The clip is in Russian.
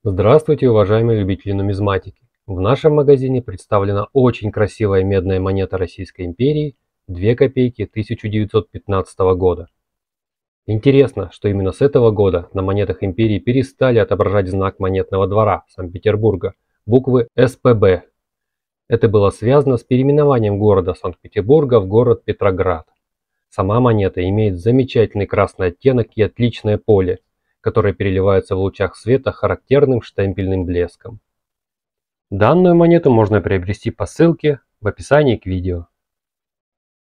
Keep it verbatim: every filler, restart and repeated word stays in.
Здравствуйте, уважаемые любители нумизматики! В нашем магазине представлена очень красивая медная монета Российской империи две копейки тысяча девятьсот пятнадцатого года. Интересно, что именно с этого года на монетах империи перестали отображать знак монетного двора Санкт-Петербурга, буквы эс пэ бэ. Это было связано с переименованием города Санкт-Петербурга в город Петроград. Сама монета имеет замечательный красный оттенок и отличное поле, которые переливаются в лучах света характерным штемпельным блеском. Данную монету можно приобрести по ссылке в описании к видео.